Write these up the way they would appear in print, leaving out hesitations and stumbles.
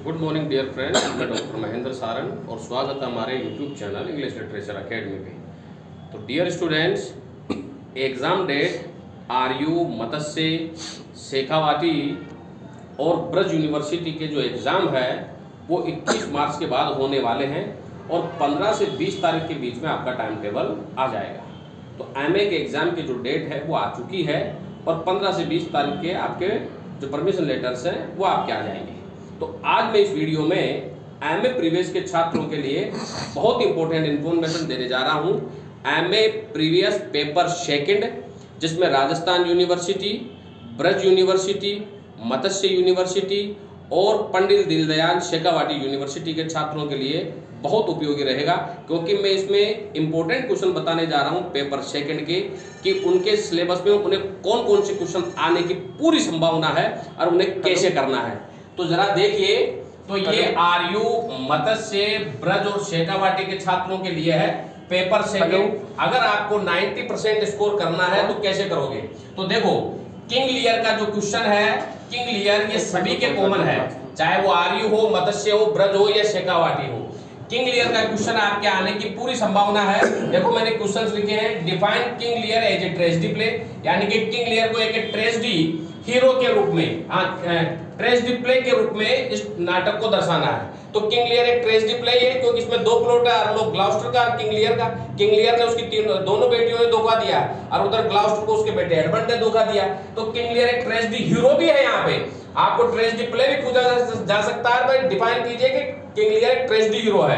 Good morning dear friends, मैं doctor Mahendra Saran और स्वागत है हमारे YouTube channel English literature academy पे। तो dear students, exam date RU, Matsya, Shekhawati और ब्रज यूनिवर्सिटी के जो एग्ज़ाम है वो 21 मार्च के बाद होने वाले हैं और 15 से 20 तारीख के बीच में आपका टाइम टेबल आ जाएगा। तो एमए के एग्ज़ाम की जो डेट है वो आ चुकी है और 15 से 20 तारीख के आपके जो परमिशन लेटर्स हैं वो आपके आ जाएंगे। तो आज मैं इस वीडियो में एमए प्रीवियस के छात्रों के लिए बहुत इंपॉर्टेंट इन्फॉर्मेशन देने जा रहा हूं। एमए प्रीवियस पेपर सेकंड, जिसमें Rajasthan university, Braj university, Matsya university और पंडित दीनदयाल शेखावाटी यूनिवर्सिटी के छात्रों के लिए बहुत उपयोगी रहेगा, क्योंकि मैं इसमें इंपॉर्टेंट क्वेश्चन बताने जा रहा हूं पेपर सेकंड के कि उनके सिलेबस में उन्हें कौन कौन से क्वेश्चन आने की पूरी संभावना है और उन्हें कैसे करना है। तो जरा देखिए, तो ये आरयू, मत्स्य, ब्रज और शेखावाटी के छात्रों के लिए है पेपर सेकंड। अगर आपको 90% स्कोर करना है तो कैसे करोगे? तो देखो, किंग लियर का जो क्वेश्चन है, किंग लियर ये सभी के कॉमन है, चाहे वो आरयू हो, मत्स्य हो, ब्रज हो या शेखावाटी हो। किंग लियर का क्वेश्चन आपके आने की पूरी संभावना है। देखो मैंने क्वेश्चंस लिखे हैं। Define King Lear as a tragedy play, यानी कि किंग लियर को एक ट्रेजेडी हीरो के रूप में, ट्रेजेडी प्ले के रूप में इस नाटक को दर्शाना है। तो किंग लियर एक ट्रेजेडी प्ले है क्योंकि इसमें दो प्लॉट है, अर्लो ग्लाउस्टर का और किंग लियर का। किंग लियर ने उसकी दोनों बेटियों ने धोखा दिया और उधर ग्लाउस्टर को उसके बेटे एडमंड ने धोखा दिया। तो किंग लियर एक ट्रेजेडी हीरो भी है। यहाँ पे आपको ट्रेजेडी प्ले भी पूछा जा सकता है, भाई डिफाइन कीजिए कि किंग लियर एक ट्रेजेडी हीरो है।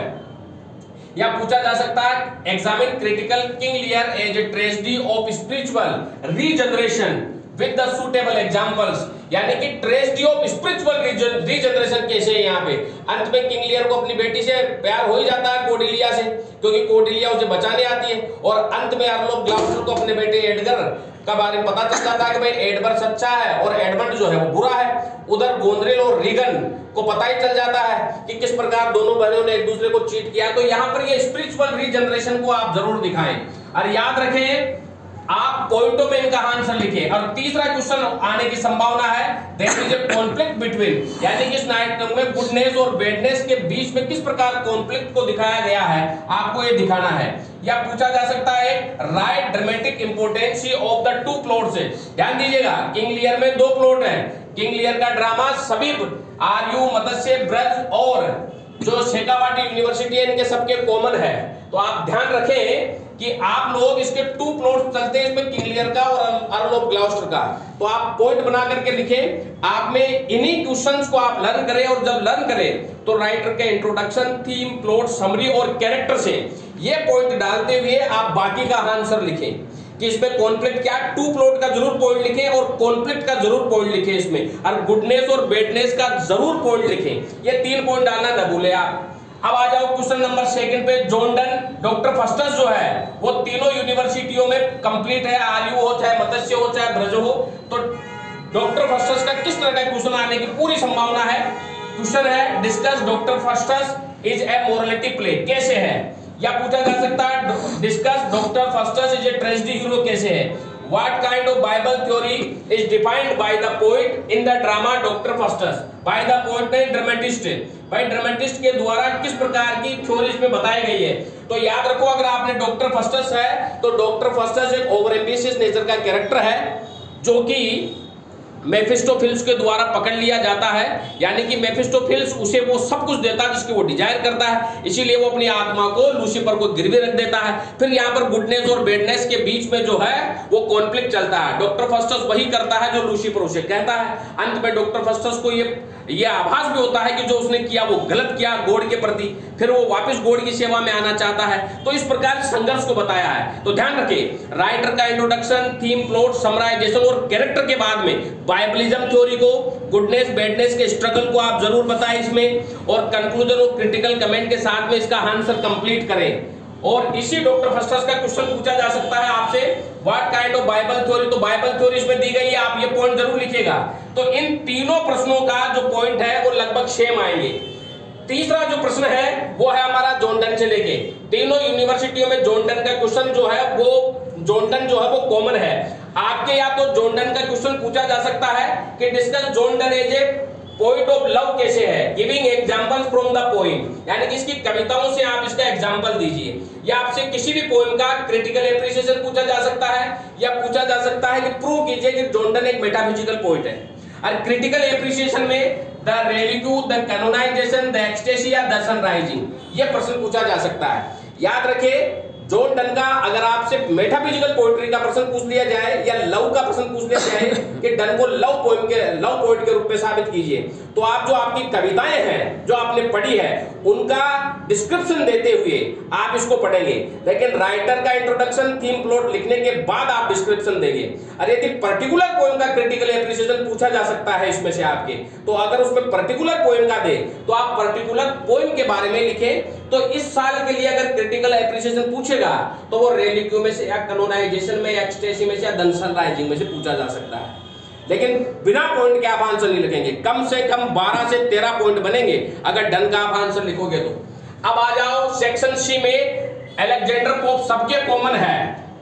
या पूछा जा सकता है examine critical King Lear as a tragedy of spiritual regeneration with the suitable examples, यानी कि ट्रेजेडी ऑफ स्पिरिचुअल रीजनरेशन कैसे है। यहाँ पे अंत में किंग लियर को अपनी बेटी से प्यार हो ही जाता है, कोर्डेलिया से, क्योंकि कोर्डेलिया उसे बचाने आती है। और अंत में अर्लो ग्लाउस्टर को अपने बेटे एडगर का बारे में पता चल जाता है कि भाई एडवर्ड सच्चा है और एडमंड जो है वो बुरा है। उधर गोंद्रेल और रीगन को पता ही चल जाता है कि किस प्रकार दोनों बहनों ने एक दूसरे को चीट किया। तो यहाँ पर ये स्पिरिचुअल रीजनरेशन को आप जरूर दिखाएं और याद रखें, आप पॉइंटों में इनका आंसर लिखें। और तीसरा क्वेश्चन आने की संभावना है, there is a conflict between, यानी कि इस नाटक में गुडनेस और बैडनेस के बीच में किस प्रकार कॉन्फ्लिक्ट को दिखाया गया है, आपको ये दिखाना है। या पूछा जा सकता है write dramatic importance of the two plots. ध्यान दीजिएगा, किंग लियर में दो प्लॉट है। किंग लियर का ड्रामा सभी आरयू, मत्स्य, ब्रज और जो शेखावाटी यूनिवर्सिटी है इनके सबके कॉमन है। तो आप ध्यान रखें कि आप लोग इसके टू प्लॉट्स चलते हैं, इसमें किंग लियर का और अर्ल ऑफ ग्लाउस्टर का। तो आप पॉइंट बना करके लिखें। आप में इन्हीं क्वेश्चंस को आप लर्न करें और जब लर्न करें तो राइटर के इंट्रोडक्शन, थीम, प्लॉट, समरी और कैरेक्टर से ये पॉइंट डालते हुए आप बाकी का आंसर लिखें कि इसमें कॉन्फ्लिक्ट क्या, टू प्लॉट का जरूर पॉइंट लिखें और कॉन्फ्लिक्ट का जरूर पॉइंट लिखें इसमें, और गुडनेस और बैडनेस का जरूर पॉइंट लिखें। ये 3 पॉइंट डालना न भूले आप। अब आ जाओ क्वेश्चन नंबर सेकंड पे। जॉनडन डॉक्टर फस्टस जो है वो तीनों यूनिवर्सिटियों में कंप्लीट है, आरयू हो, चाहे मत्स्य हो, चाहे ब्रज हो। तो डॉक्टर फस्टस का किस तरह का क्वेश्चन आने की पूरी संभावना है? क्वेश्चन है discuss Doctor Faustus is a morality play, कैसे है? या पूछा जा सकता है discuss Doctor Faustus is a tragedy hero, कैसे है? What kind of Bible theory is defined by the poet in the drama Dr. Faustus? By the poet and dramatist, भाई ड्रामेटिस्ट के द्वारा किस प्रकार की थ्योरी इसमें बताई गई है। तो याद रखो, अगर आपने डॉक्टर फस्टस है तो डॉक्टर फस्टस एक ओवर एम्बिशियस नेचर का कैरेक्टर है जो कि मेफिस्टोफिल्स के द्वारा पकड़ लिया जाता है, यानी कि मेफिस्टोफिल्स उसे वो सब कुछ देता है जिसकी वो डिजायर करता है, इसीलिए वो अपनी आत्मा को लूसीफर को गिरवी रख देता है। फिर यहाँ पर गुडनेस और बैडनेस के बीच में जो है वो कॉन्फ्लिक्ट चलता है। डॉक्टर फस्टस वही करता है जो लूसीफर उसे कहता है। अंत में डॉक्टर फस्टस को ये आभास भी होता है कि जो उसने किया वो गलत किया गॉड के प्रति, फिर वो वापस गॉड की सेवा में आना चाहता है। तो इस प्रकार संघर्ष को बताया है। तो ध्यान रखिए, राइटर का इंट्रोडक्शन, थीम, प्लॉट, समराइजेशन और कैरेक्टर के बाद में बाइबलिज्म थ्योरी को, गुडनेस बैडनेस के स्ट्रगल को आप जरूर बताएं इसमें, और कंक्लूजन और क्रिटिकल कमेंट के साथ में इसका आंसर कंप्लीट करें। और इसी डॉक्टर फस्टस का क्वेश्चन पूछा जा सकता है आपसे, what kind of Bible theory. तो बाइबल थ्योरी इसमें दी गई है, आप ये पॉइंट जरूर लिखिएगा। तो इन तीनों प्रश्नों का जो पॉइंट है वो लगभग सेम आएंगे। तीसरा जो प्रश्न है वो है हमारा जॉनडन से लेके। तीनों यूनिवर्सिटियों में जॉनडन का क्वेश्चन जो है वो कॉमन है। आपके या तो जॉनडन का क्वेश्चन पूछा जा सकता है कि discuss John Donne as a poet of love कैसे है, giving examples from the poem, यानी कि इसकी कविताओं से आप इसका एग्जांपल दीजिए। या आपसे किसी भी पोइम का क्रिटिकल एप्रिसिएशन पूछा जा सकता है, या पूछा जा सकता है कि प्रूव कीजिए कि जॉन डन एक मेटाफिजिकल पोइट है। और क्रिटिकल एप्रिसिएशन में the relic, the canonization, the ecstasy या द सनराइजिंग, ये प्रश्न पूछा जा सकता है। याद रखिए, जॉन डन का अगर आपसे मेटाफिजिकल पोएट्री का प्रश्न पूछ लिया जाए या लव का प्रश्न पूछ लिया जाए कि डन को लव पोएट के रूप में साबित कीजिए, तो आप जो आपकी कविताएं हैं जो आपने पढ़ी है उनका डिस्क्रिप्शन देते हुए आप इसको पढ़ेंगे। लेकिन राइटर का इंट्रोडक्शन, थीम, प्लॉट लिखने के बाद आप डिस्क्रिप्शन देंगे। और यदि पर्टिकुलर पोएम का क्रिटिकल एप्रिसिएशन पूछा जा सकता है इसमें से आपके, तो अगर उसमें पर्टिकुलर पोएम का दे तो आप पर्टिकुलर पोएम के बारे में लिखें। तो इस साल के लिए अगर क्रिटिकल एप्रिसिएशन पूछेगा तो वो रेलिक्यू में से या कैनोनाइजेशन में या एक्सटेसी में से या द सनराइजिंग में से पूछा जा सकता है। लेकिन बिना पॉइंट के आप आंसर नहीं लिखेंगे। कम से कम 12 से 13 पॉइंट बनेंगे अगर डन का आप आंसर लिखोगे तो। अब आ जाओ सेक्शन सी में। अलेक्जेंडर पोप सबके कॉमन है,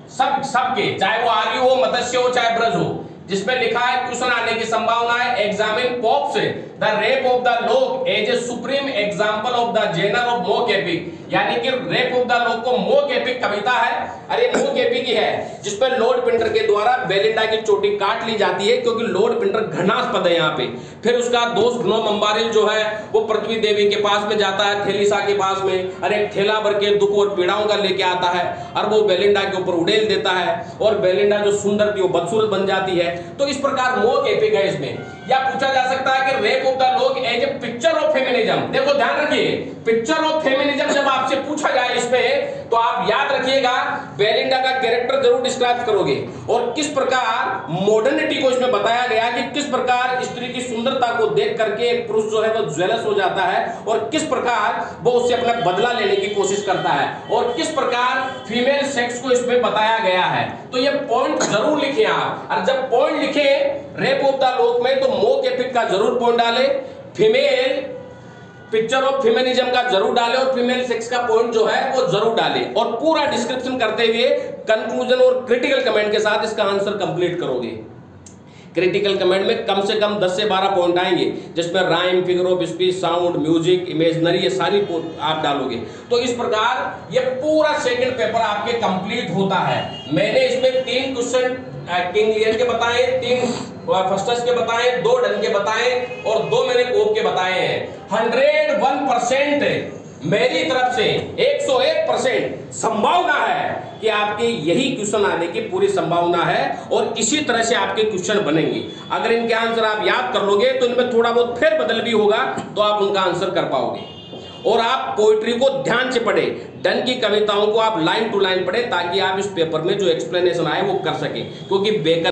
सबके, चाहे वो आर्य हो, मत्स्य हो, चाहे ब्रज हो, जिसमें लिखा है क्वेश्चन आने की संभावना है। Examine Pope's the rape of the lock as a supreme example of the genre of mock epic, यानी कि रेप ऑफ द लॉग को मोक एपिक कविता है। अरे मोक एपिक ही है जिसमें लॉर्ड पिंटर के द्वारा बेलिंडा की चोटी काट ली जाती है, क्योंकि लॉर्ड पिंटर घृणास्पद है यहाँ पे। फिर उसका दोस्त ग्नोम अम्बारिल जो है वो पृथ्वी देवी के पास में जाता है, थेलिसा के पास में, और एक थैला भर के दुख और पीड़ाओं का लेके आता है और वो बेलिंडा के ऊपर उड़ेल देता है, और बेलिंडा जो सुंदर थी वो बदसूरत बन जाती है। तो इस प्रकार मोक एपिक है इसमें। या पूछा जा सकता है कि rape of the lock as a picture of feminism. देखो ध्यान रखिए, पिक्चर ऑफ फेमिनिज्म जब आपसे पूछा जाए इसमें, तो आप याद रखिएगा बेलिंडा का कैरेक्टर जरूर डिस्क्राइब करोगे, और किस प्रकार मॉडर्निटी को इसमें बताया गया कि किस प्रकार स्त्री की सुंदरता को देख करके एक पुरुष जो है वो ज्वेलस हो जाता है, और किस प्रकार वो उससे अपना बदला लेने की कोशिश करता है, और किस प्रकार फीमेल सेक्स को इसमें बताया गया है। तो ये पॉइंट जरूर लिखें आप, और जब पॉइंट लिखे रेप ऑफ द लॉग में तो मोक एपिक का जरूर पॉइंट डाले, फीमेल पिक्चर ऑफ फेमिनिज्म का जरूर डाले, और फीमेल सेक्स का पॉइंट जो है वो जरूर डाले, और पूरा डिस्क्रिप्शन करते हुए कंक्लूजन और क्रिटिकल कमेंट के साथ इसका आंसर कंप्लीट करोगे। क्रिटिकल कमेंट में कम से कम 10 से 12 पॉइंट आएंगे, जिसमें rhyme, figure of speech, sound, music, imaginary, ये सारी आप डालोगे। तो इस प्रकार ये पूरा सेकंड पेपर आपके कंप्लीट होता है। मैंने इसमें 3 क्वेश्चन किंग लियर के बताए, 3 फर्स्टस के बताए, 2 डन के बताए, और 2 मैंने पोप के बताए हैं। 101% मेरी तरफ से 101% संभावना है कि आपके यही क्वेश्चन आने की पूरी संभावना है, और इसी तरह से आपके क्वेश्चन बनेंगे। अगर इनके आंसर आप याद कर लोगे तो इनमें थोड़ा बहुत फेर बदल भी होगा, तो आप उनका आंसर कर पाओगे। और आप पोइट्री को ध्यान से पढ़े, डन की कविताओं को आप लाइन टू लाइन पढ़े, ताकि आप इस पेपर में जो एक्सप्लेनेशन आए वो कर सके, क्योंकि बेकर